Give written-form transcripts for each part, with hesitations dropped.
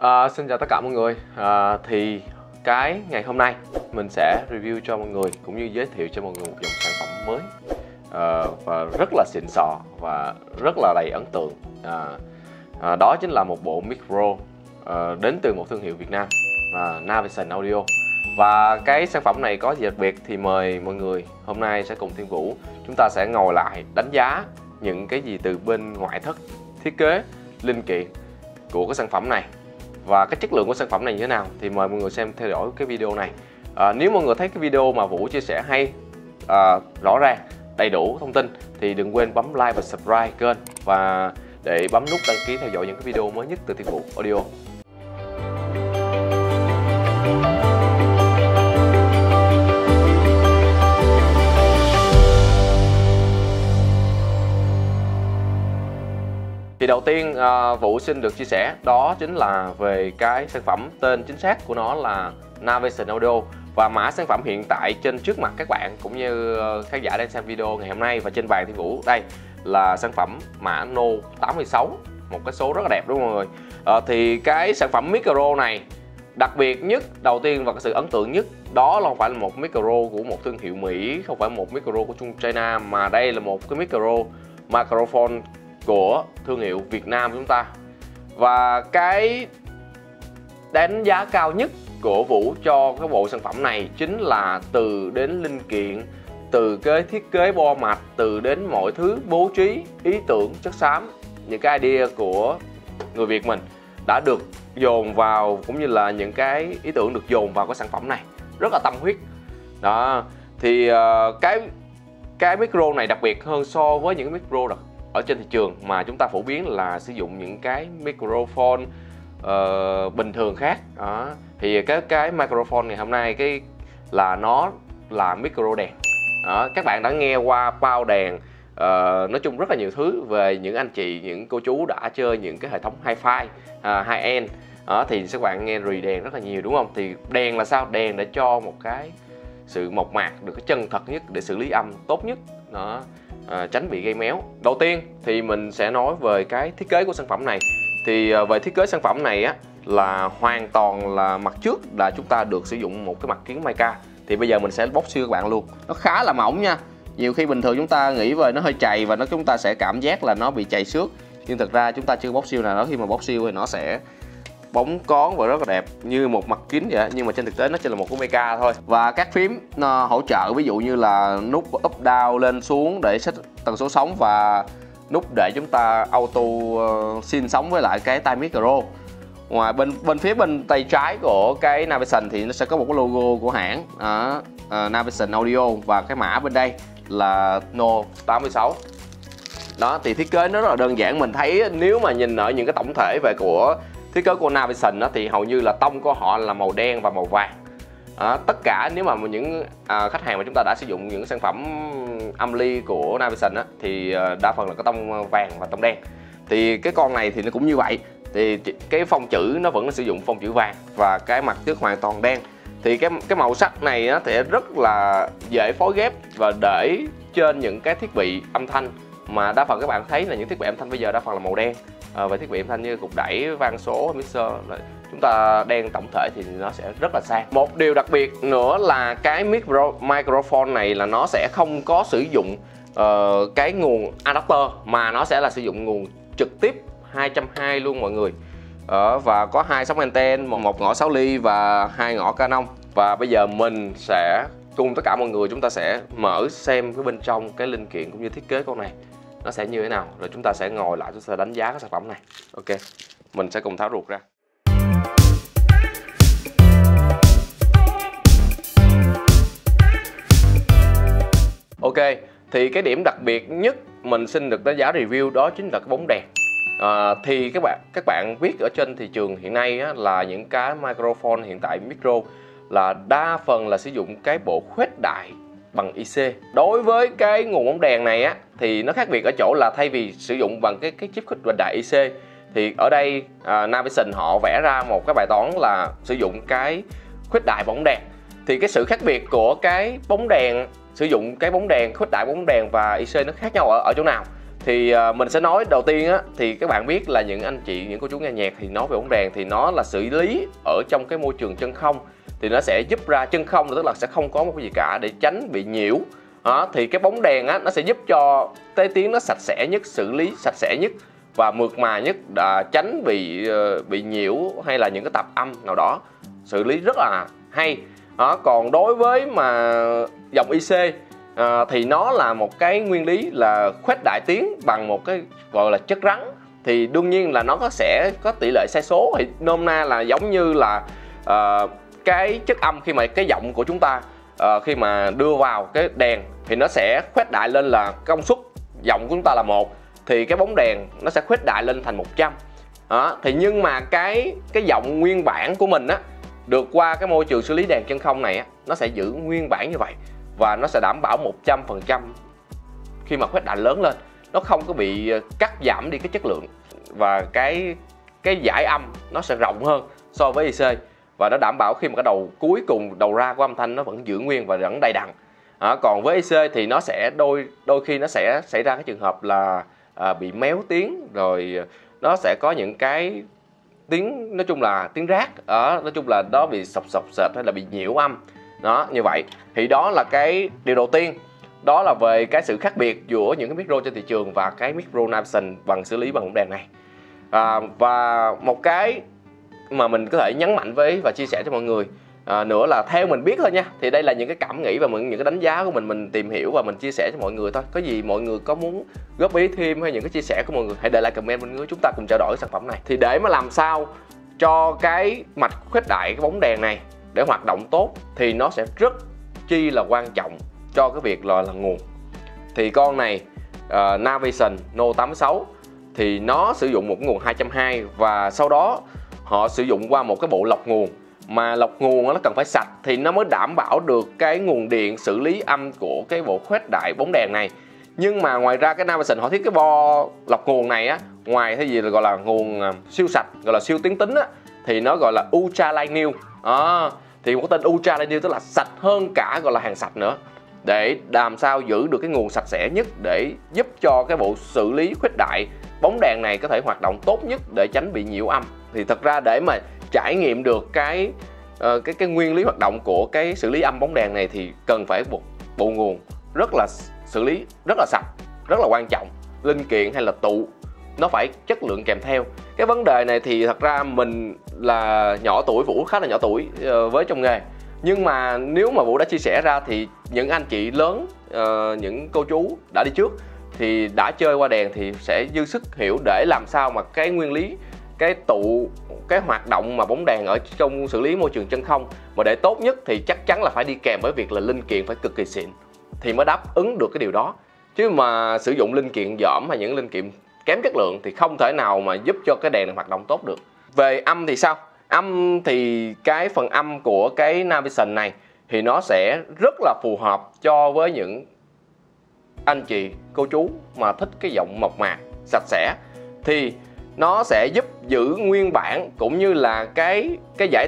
Xin chào tất cả mọi người. Thì cái ngày hôm nay mình sẽ review cho mọi người cũng như giới thiệu cho mọi người một dòng sản phẩm mới và rất là xịn sò và rất là đầy ấn tượng. Đó chính là một bộ micro đến từ một thương hiệu Việt Nam, Navision Audio. Và cái sản phẩm này có gì đặc biệt thì mời mọi người hôm nay sẽ cùng Thiên Vũ chúng ta sẽ ngồi lại đánh giá những cái gì từ bên ngoại thất, thiết kế, linh kiện của cái sản phẩm này và cái chất lượng của sản phẩm này như thế nào thì mời mọi người xem theo dõi cái video này. Nếu mọi người thấy cái video mà Vũ chia sẻ hay, rõ ràng, đầy đủ thông tin thì đừng quên bấm like và subscribe kênh và để bấm nút đăng ký theo dõi những cái video mới nhất từ Thiên Vũ Audio. Thì đầu tiên Vũ xin được chia sẻ đó chính là về cái sản phẩm, tên chính xác của nó là Navision Audio và mã sản phẩm hiện tại trên trước mặt các bạn cũng như khán giả đang xem video ngày hôm nay và trên bàn Thiên Vũ đây là sản phẩm mã No 86, một cái số rất là đẹp đúng không mọi người. Thì cái sản phẩm micro này đặc biệt nhất đầu tiên và cái sự ấn tượng nhất đó là không phải là một micro của một thương hiệu Mỹ, không phải một micro của Trung China, mà đây là một cái microphone của thương hiệu Việt Nam chúng ta. Và cái đánh giá cao nhất của Vũ cho cái bộ sản phẩm này chính là từ đến linh kiện, từ cái thiết kế bo mạch, từ đến mọi thứ bố trí, ý tưởng, chất xám, những cái idea của người Việt mình đã được dồn vào, cũng như là những cái ý tưởng được dồn vào cái sản phẩm này rất là tâm huyết. Đó thì cái micro này đặc biệt hơn so với những micro ở trên thị trường mà chúng ta phổ biến là sử dụng những cái microphone bình thường khác. Đó thì cái microphone ngày hôm nay nó là micro đèn. Đó, các bạn đã nghe qua bao đèn, nói chung rất là nhiều thứ về những anh chị, những cô chú đã chơi những cái hệ thống hi-fi, high-end. Thì các bạn nghe rì đèn rất là nhiều đúng không? Thì đèn là sao? Đèn để cho một cái sự mộc mạc, được cái chân thật nhất để xử lý âm tốt nhất. Đó, tránh bị gây méo. Đầu tiên thì mình sẽ nói về cái thiết kế của sản phẩm này. Thì về thiết kế sản phẩm này á là hoàn toàn là mặt trước là chúng ta được sử dụng một cái mặt kiến mica. Thì bây giờ mình sẽ bóc siêu các bạn luôn. Nó khá là mỏng nha. Nhiều khi bình thường chúng ta nghĩ về nó hơi chày và chúng ta sẽ cảm giác là nó bị chày xước. Nhưng thực ra chúng ta chưa bóc siêu nào đó, khi mà bóc siêu thì nó sẽ bóng cón và rất là đẹp như một mặt kính vậy. Nhưng mà trên thực tế nó chỉ là một cái mica thôi. Và các phím hỗ trợ ví dụ như là nút up down lên xuống để set tần số sóng và nút để chúng ta auto sync sóng với lại cái tai micro. Ngoài bên phía bên tay trái của cái Navision thì nó sẽ có một cái logo của hãng Navision Audio và cái mã bên đây là No 86. Đó thì thiết kế nó rất là đơn giản. Mình thấy nếu mà nhìn ở những cái tổng thể về của thiết kế của Navision đó, thì hầu như là tông của họ là màu đen và màu vàng. Tất cả nếu mà những khách hàng mà chúng ta đã sử dụng những sản phẩm âm ly của Navision đó, thì đa phần là có tông vàng và tông đen. Thì cái con này thì nó cũng như vậy. Thì cái phông chữ nó vẫn sử dụng phông chữ vàng và cái mặt trước hoàn toàn đen. Thì cái màu sắc này á, thì rất là dễ phối ghép và để trên những cái thiết bị âm thanh mà đa phần các bạn thấy là những thiết bị âm thanh bây giờ đa phần là màu đen. Và thiết bị âm thanh như cục đẩy, vang số, mixer chúng ta đen tổng thể thì nó sẽ rất là sang. Một điều đặc biệt nữa là cái microphone này là nó sẽ không có sử dụng cái nguồn adapter mà nó sẽ là sử dụng nguồn trực tiếp 220 luôn mọi người. Và có 2 sóng anten, một ngõ 6 ly và 2 ngõ Canon. Và bây giờ mình sẽ cùng tất cả mọi người chúng ta sẽ mở xem cái bên trong cái linh kiện cũng như thiết kế con này nó sẽ như thế nào, rồi chúng ta sẽ ngồi lại chúng ta đánh giá cái sản phẩm này. Ok, mình sẽ cùng tháo ruột ra. Ok, thì cái điểm đặc biệt nhất mình xin được đánh giá review đó chính là cái bóng đèn. Thì các bạn biết ở trên thị trường hiện nay á, là những cái microphone hiện tại micro là đa phần là sử dụng cái bộ khuếch đại bằng IC. Đối với cái nguồn bóng đèn này á thì nó khác biệt ở chỗ là thay vì sử dụng bằng cái chip khuếch đại IC thì ở đây Navision họ vẽ ra một cái bài toán là sử dụng cái khuếch đại bóng đèn. Thì cái sự khác biệt của cái bóng đèn, sử dụng cái bóng đèn khuếch đại bóng đèn và IC nó khác nhau ở chỗ nào? Thì mình sẽ nói đầu tiên á, thì các bạn biết là những anh chị, những cô chú nghe nhạc thì nói về bóng đèn thì nó là xử lý ở trong cái môi trường chân không, thì nó sẽ giúp ra chân không, tức là sẽ không có một cái gì cả để tránh bị nhiễu. Đó, thì cái bóng đèn á, nó sẽ giúp cho cái tiếng nó sạch sẽ nhất, xử lý sạch sẽ nhất và mượt mà nhất, tránh bị nhiễu hay là những cái tạp âm nào đó, xử lý rất là hay. Đó, còn đối với mà dòng IC thì nó là một cái nguyên lý là khuếch đại tiếng bằng một cái gọi là chất rắn, thì đương nhiên là nó sẽ có tỷ lệ sai số, thì nôm na là giống như là cái chất âm khi mà cái giọng của chúng ta khi mà đưa vào cái đèn thì nó sẽ khuếch đại lên, là công suất giọng của chúng ta là 1 thì cái bóng đèn nó sẽ khuếch đại lên thành 100. Đó, thì nhưng mà cái giọng nguyên bản của mình á, được qua cái môi trường xử lý đèn chân không này á, nó sẽ giữ nguyên bản như vậy và nó sẽ đảm bảo 100% khi mà khuếch đại lớn lên, nó không có bị cắt giảm đi cái chất lượng, và cái giải âm nó sẽ rộng hơn so với IC, và nó đảm bảo khi mà cái đầu cuối cùng, đầu ra của âm thanh nó vẫn giữ nguyên và vẫn đầy đặn. Còn với IC thì nó sẽ đôi khi nó sẽ xảy ra cái trường hợp là bị méo tiếng, rồi nó sẽ có những cái tiếng, nói chung là tiếng rác, nói chung là nó bị sọc sệt hay là bị nhiễu âm. Đó, như vậy thì đó là cái điều đầu tiên, đó là về cái sự khác biệt giữa những cái micro trên thị trường và cái micro Navision bằng xử lý bằng bóng đèn này. Và một cái mà mình có thể nhấn mạnh với và chia sẻ cho mọi người nữa là theo mình biết thôi nha, thì đây là những cái cảm nghĩ và những cái đánh giá của mình tìm hiểu và mình chia sẻ cho mọi người thôi. Có gì mọi người có muốn góp ý thêm hay những cái chia sẻ của mọi người, hãy để lại comment bên dưới, chúng ta cùng trao đổi sản phẩm này. Thì để mà làm sao cho cái mạch khuếch đại cái bóng đèn này để hoạt động tốt thì nó sẽ rất chi là quan trọng cho cái việc là nguồn. Thì con này Navision No 86 thì nó sử dụng một nguồn 220 và sau đó họ sử dụng qua một cái bộ lọc nguồn, mà lọc nguồn nó cần phải sạch thì nó mới đảm bảo được cái nguồn điện xử lý âm của cái bộ khuếch đại bóng đèn này. Nhưng mà ngoài ra cái Navision họ thiết cái bo lọc nguồn này á, ngoài cái gì là gọi là nguồn siêu sạch, gọi là siêu tiến tính á, thì nó gọi là Ultra Light New. Thì một cái tên Ultra Light New tức là sạch hơn cả gọi là hàng sạch nữa, để làm sao giữ được cái nguồn sạch sẽ nhất để giúp cho cái bộ xử lý khuếch đại bóng đèn này có thể hoạt động tốt nhất để tránh bị nhiễu âm. Thì thật ra để mà trải nghiệm được cái nguyên lý hoạt động của cái xử lý âm bóng đèn này thì cần phải một bộ nguồn rất là xử lý rất là sạch, rất là quan trọng. Linh kiện hay là tụ nó phải chất lượng kèm theo. Cái vấn đề này thì thật ra mình là nhỏ tuổi, Vũ khá là nhỏ tuổi với trong nghề, nhưng mà nếu mà Vũ đã chia sẻ ra thì những anh chị lớn, những cô chú đã đi trước thì đã chơi qua đèn thì sẽ dư sức hiểu để làm sao mà cái nguyên lý, cái tụ, cái hoạt động mà bóng đèn ở trong xử lý môi trường chân không mà để tốt nhất thì chắc chắn là phải đi kèm với việc là linh kiện phải cực kỳ xịn thì mới đáp ứng được cái điều đó. Chứ mà sử dụng linh kiện dởm hay những linh kiện kém chất lượng thì không thể nào mà giúp cho cái đèn này hoạt động tốt được. Về âm thì sao? Âm thì cái phần âm của cái Navision này thì nó sẽ rất là phù hợp cho với những anh chị, cô chú mà thích cái giọng mộc mạc, sạch sẽ, thì nó sẽ giúp giữ nguyên bản cũng như là cái dải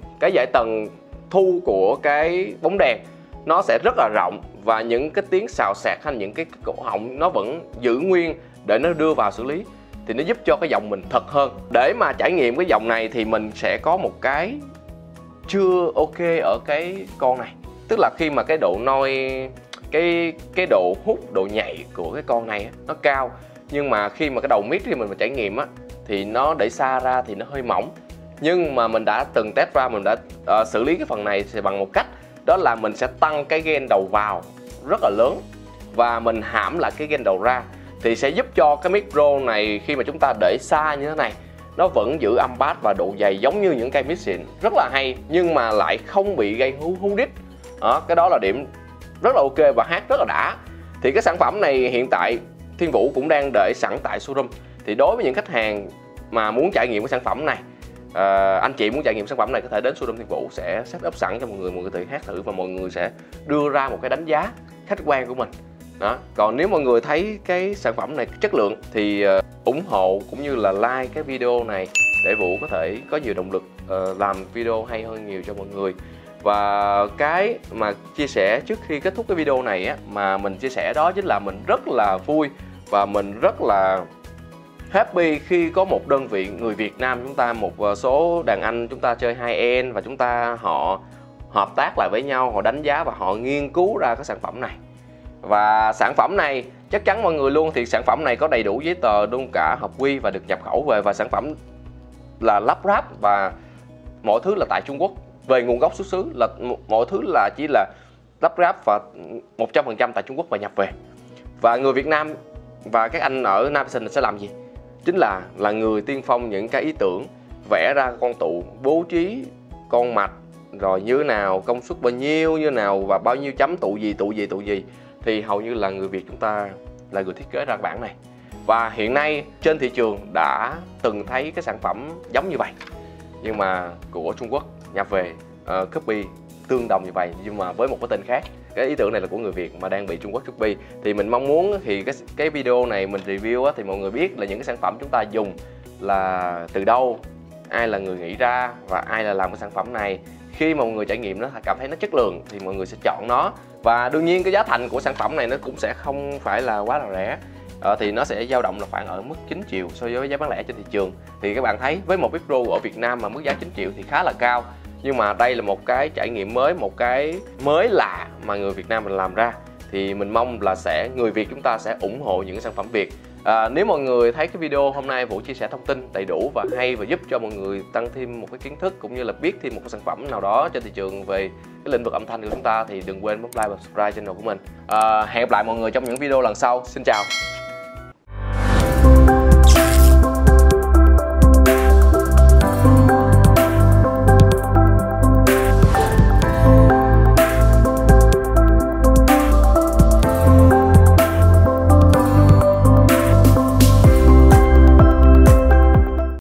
tầng thu của cái bóng đèn nó sẽ rất là rộng, và những cái tiếng xào xạc hay những cái cổ họng nó vẫn giữ nguyên để nó đưa vào xử lý thì nó giúp cho cái giọng mình thật hơn. Để mà trải nghiệm cái giọng này thì mình sẽ có một cái chưa ok ở cái con này, tức là khi mà cái độ noise, cái độ hút, độ nhạy của cái con này nó cao, nhưng mà khi mà cái đầu mic khi mình trải nghiệm á thì nó để xa ra thì nó hơi mỏng. Nhưng mà mình đã từng test ra, mình đã xử lý cái phần này thì bằng một cách, đó là mình sẽ tăng cái gain đầu vào rất là lớn và mình hãm lại cái gain đầu ra, thì sẽ giúp cho cái micro này khi mà chúng ta để xa như thế này nó vẫn giữ âm bass và độ dày giống như những cây mic xịn, rất là hay, nhưng mà lại không bị gây hú đít. Cái đó là điểm rất là ok và hát rất là đã. Thì cái sản phẩm này hiện tại Thiên Vũ cũng đang để sẵn tại showroom. Thì đối với những khách hàng mà muốn trải nghiệm cái sản phẩm này, anh chị muốn trải nghiệm sản phẩm này có thể đến showroom Thiên Vũ sẽ set up sẵn cho mọi người tự hát thử và mọi người sẽ đưa ra một cái đánh giá khách quan của mình. Đó. Còn nếu mọi người thấy cái sản phẩm này chất lượng thì ủng hộ cũng như là like cái video này để Vũ có thể có nhiều động lực làm video hay hơn nhiều cho mọi người. Và cái mà chia sẻ trước khi kết thúc cái video này á, mà mình chia sẻ đó chính là mình rất là vui và mình rất là happy khi có một đơn vị người Việt Nam chúng ta, một số đàn anh chúng ta chơi high-end và chúng ta họ hợp tác lại với nhau, họ đánh giá và họ nghiên cứu ra cái sản phẩm này. Và sản phẩm này chắc chắn mọi người luôn thì sản phẩm này có đầy đủ giấy tờ luôn cả hợp quy và được nhập khẩu về, và sản phẩm là lắp ráp và mọi thứ là tại Trung Quốc. Về nguồn gốc xuất xứ là mọi thứ là chỉ là lắp ráp và 100% tại Trung Quốc và nhập về. Và người Việt Nam và các anh ở Navision sẽ làm gì? Chính là người tiên phong những cái ý tưởng, vẽ ra con tụ, bố trí con mạch, rồi như thế nào, công suất bao nhiêu như nào và bao nhiêu chấm tụ gì thì hầu như là người Việt chúng ta là người thiết kế ra bản này. Và hiện nay trên thị trường đã từng thấy cái sản phẩm giống như vậy nhưng mà của Trung Quốc nhập về copy tương đồng như vậy nhưng mà với một cái tên khác. Cái ý tưởng này là của người Việt mà đang bị Trung Quốc copy. Thì mình mong muốn thì cái video này mình review á, thì mọi người biết là những cái sản phẩm chúng ta dùng là từ đâu, ai là người nghĩ ra và ai là làm cái sản phẩm này. Khi mà mọi người trải nghiệm nó cảm thấy nó chất lượng thì mọi người sẽ chọn nó. Và đương nhiên cái giá thành của sản phẩm này nó cũng sẽ không phải là quá là rẻ. Thì nó sẽ dao động là khoảng ở mức 9 triệu so với giá bán lẻ trên thị trường. Thì các bạn thấy với một Vic Pro ở Việt Nam mà mức giá 9 triệu thì khá là cao. Nhưng mà đây là một cái trải nghiệm mới, một cái mới lạ mà người Việt Nam mình làm ra. Thì mình mong là người Việt chúng ta sẽ ủng hộ những cái sản phẩm Việt. Nếu mọi người thấy cái video hôm nay Vũ chia sẻ thông tin đầy đủ và hay và giúp cho mọi người tăng thêm một cái kiến thức cũng như là biết thêm một cái sản phẩm nào đó trên thị trường về cái lĩnh vực âm thanh của chúng ta thì đừng quên bấm like và subscribe channel của mình. Hẹn gặp lại mọi người trong những video lần sau. Xin chào.